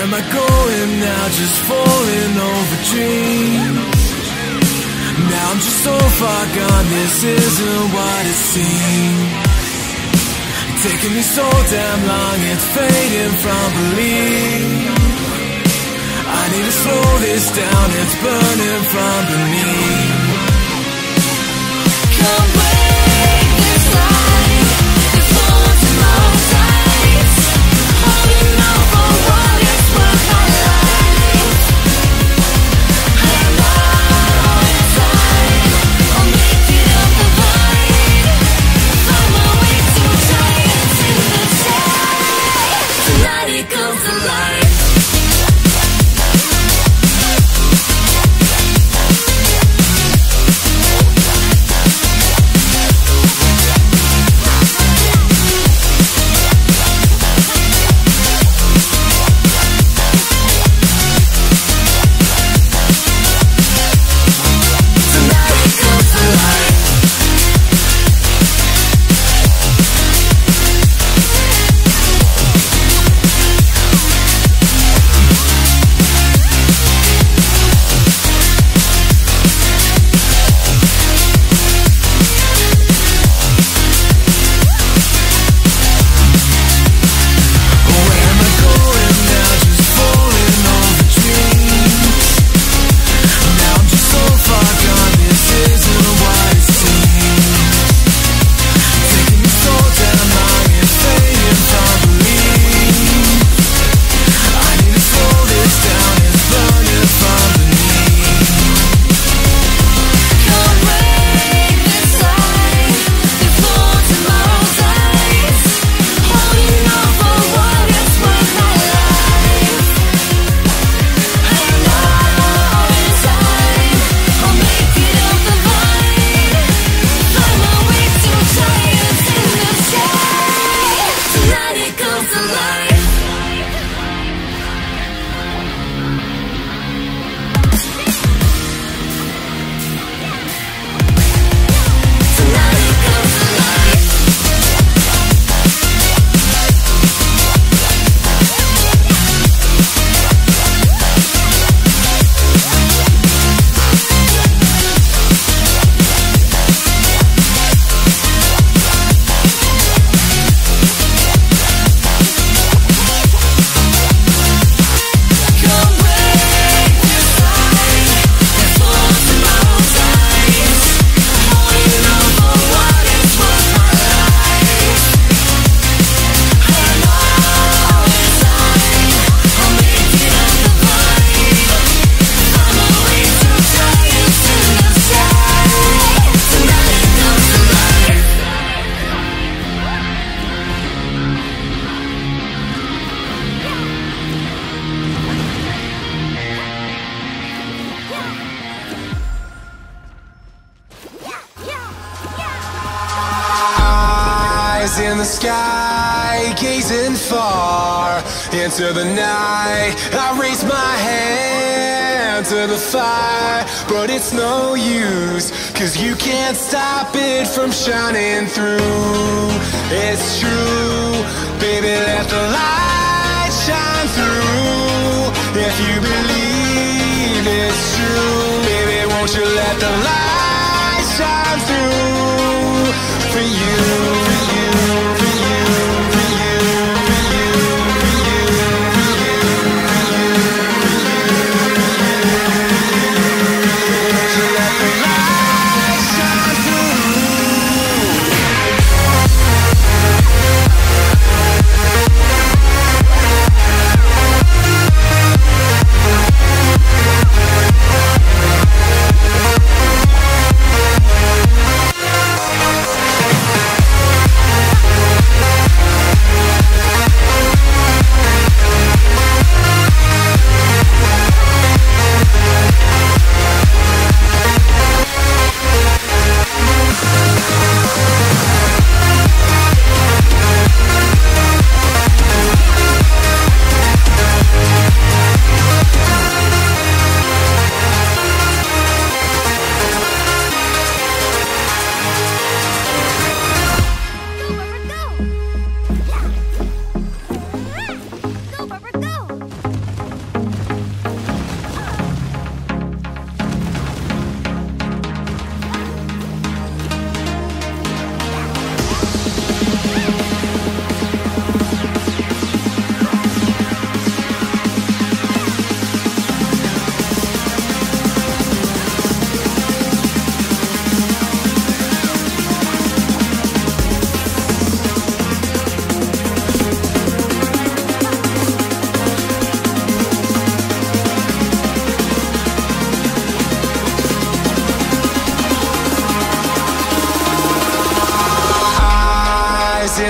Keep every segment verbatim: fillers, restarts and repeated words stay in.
am I going now? Just falling over dreams. Now I'm just so far gone, this isn't what it seems. Taking me so damn long, it's fading from belief. I need to slow this down, it's burning from beneath. Come break this light before tomorrow dies. Holding on for what is worth my life. I'm out in time, I'll make it up the vine. Find my way to giants in the sky. Tonight it comes alive. In the sky, gazing far into the night, I raise my hand to the fire, but it's no use, cause you can't stop it from shining through. It's true, baby, let the light shine through. If you believe it's true, baby, won't you let the light shine through for you.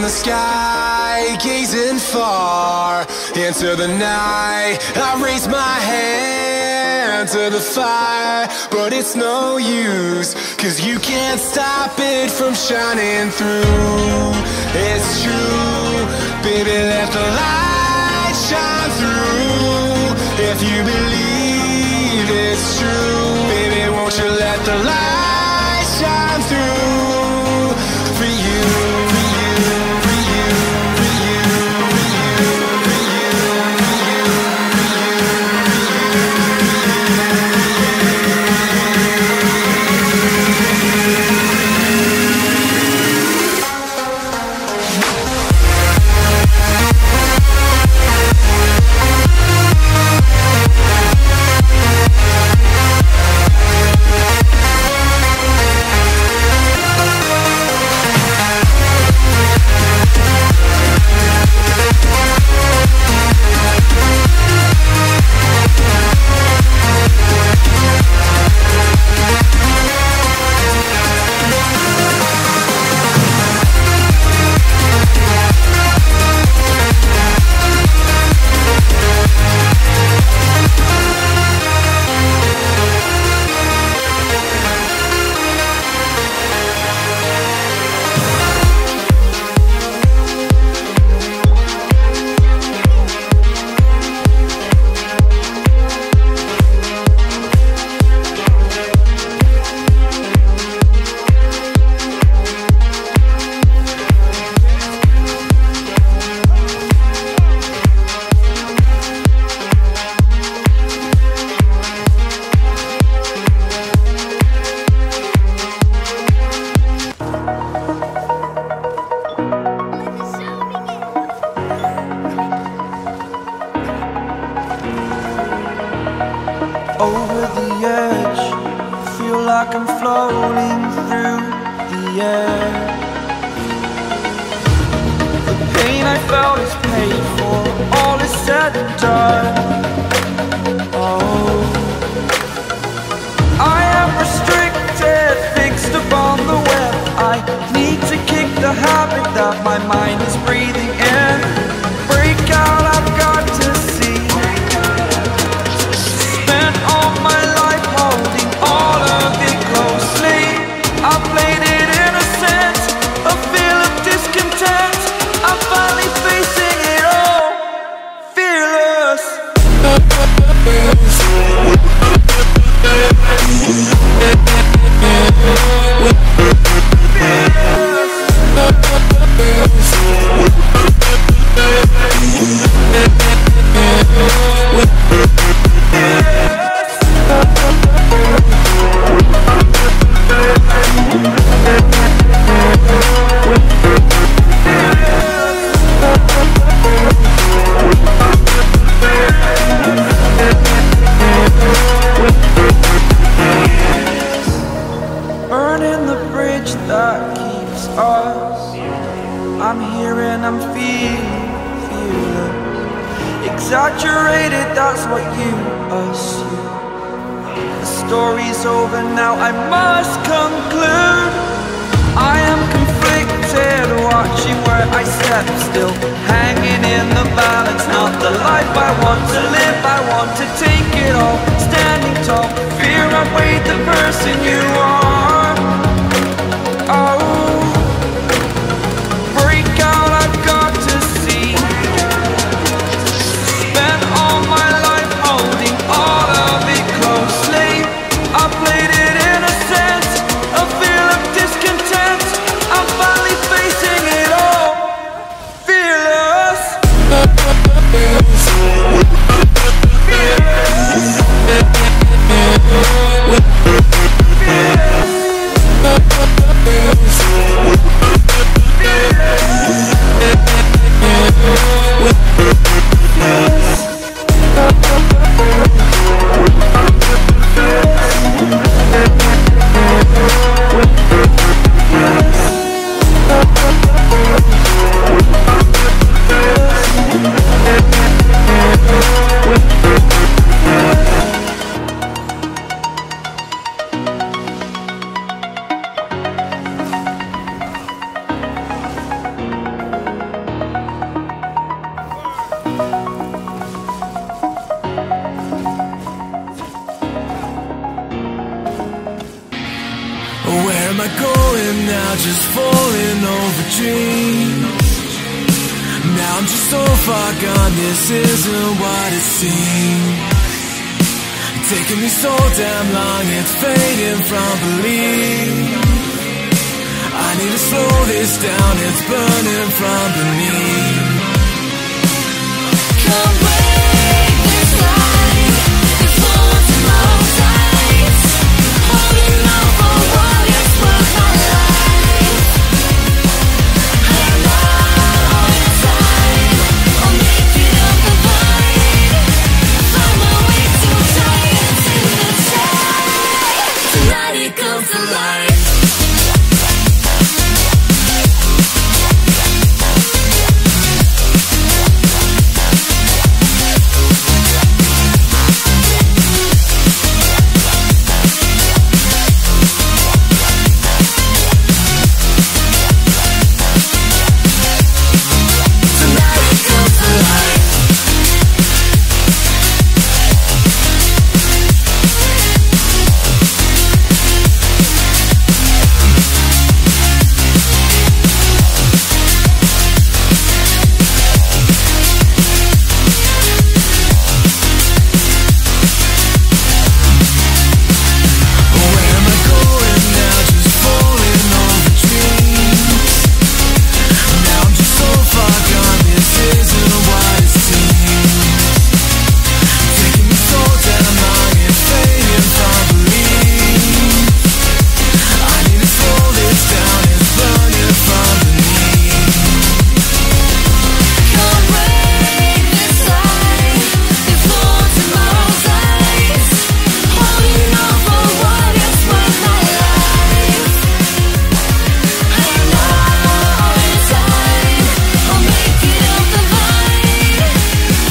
the sky, gazing far into the night. I raise my hand to the fire, but it's no use, 'cause you can't stop it from shining through. It's true, baby, let the light shine through. If you believe it's true, baby, won't you let the light shine through for you, for you, for you, for you, for you, for you, for you, over the edge, feel like I'm floating through the air. The pain I felt is paid for, all is said and done. Oh, I am restricted, fixed upon the web. I need to kick the habit that my mind is breathing in. Break out, I've got to see. Spent all my life holding all of it closely. I played it innocent, a feel of discontent. I'm finally facing it all, fearless. Burning the bridge that keeps us. I'm here and I'm feeling, feeling exaggerated, that's what you assume. The story's over now, I must conclude. I am conflicted, watching where I step still, hanging in the balance. Not the life I want to live, I want to take it all. Standing tall, fear I weighed the person you are. Oh, break out, I've got to see. Spent all my life holding all of it closely. I played it innocent, a feel of discontent. I'm finally facing it all, fearless. Fearless. Where am I going now? Just falling over dreams. Now I'm just so far gone, this isn't what it seems. Taking me so damn long, it's fading from belief. I need to slow this down, it's burning from beneath. Can't break this line before tomorrow dies. Holding on for what is worth my life. And now it's time, I'll make it up the vine. Find my way to giants in the sky. Tonight it comes to life.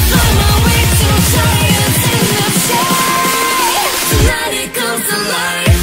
Tonight it comes to life.